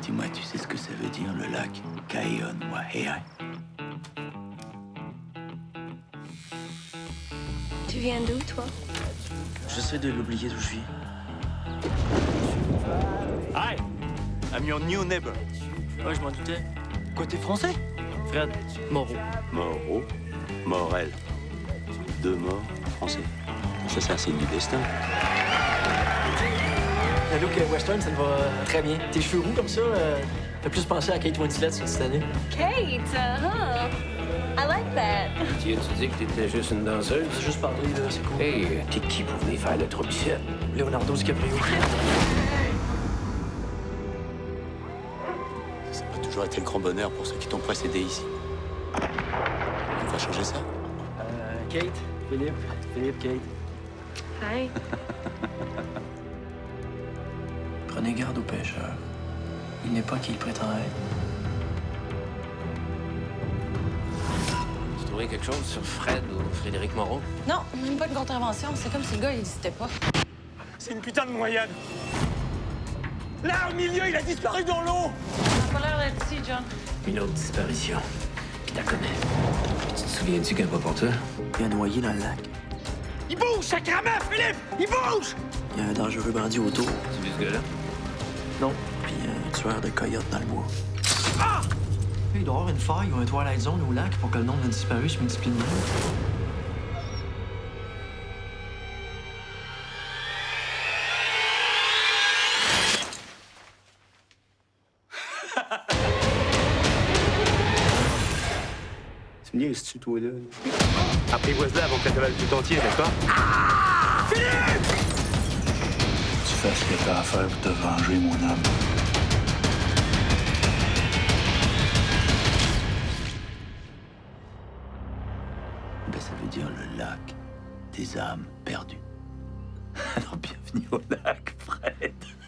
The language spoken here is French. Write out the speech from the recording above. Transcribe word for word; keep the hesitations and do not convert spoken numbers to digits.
Dis-moi, tu sais ce que ça veut dire, le lac Kaeon-Waheai? Tu viens d'où, toi? J'essaie de l'oublier d'où je vis. Hi, I'm your new neighbor. Ouais, je m'en doutais. Quoi, t'es français? Fred Moreau. Moreau, Morel. Deux morts français. Ça, c'est un signe du destin. Le look western, ça te va très bien. Tes cheveux roux comme ça, euh, fait plus penser à Kate Winslet cette année. Kate, uh-huh. I like that. Tu as-tu dit que t'étais juste une danseuse? J'ai juste parlé, là, c'est cool. Hey, t'es qui pour venir faire le trouble ici? Leonardo DiCaprio. Ça n'a pas toujours été le grand bonheur pour ceux qui t'ont précédé ici. On va changer ça. Euh, Kate, Philippe, Philippe, Kate. Hi. Prenez garde aux pêcheurs. Il n'est pas qui il prétend être. Tu as trouvé quelque chose sur Fred ou Frédéric Moreau? Non, même pas de contravention. C'est comme si le gars, il n'existait pas. C'est une putain de moyenne. Là, au milieu, il a disparu dans l'eau. Ça n'a pas l'air d'être ici, John. Une autre disparition. Qui la connaît? Tu te souviens-tu qu'elle va pour toi? Il y a noyé dans le lac. Il bouge, sacrément, Philippe! Il bouge! Il y a un dangereux bandit autour. Tu vu ce gars-là? Non. Puis un tueur de coyotes dans le bois. Ah! Il doit y avoir une faille ou un Twilight Zone au lac pour que le nombre de disparus se multiplie de même. Tu me dis, tu toi là? Apprivoise-la avant que la cavale tout entier, d'accord? Tu fais ce que t'as à faire pour te venger, mon âme. Ben, ça veut dire le lac des âmes perdues. Alors, bienvenue au lac, Fred.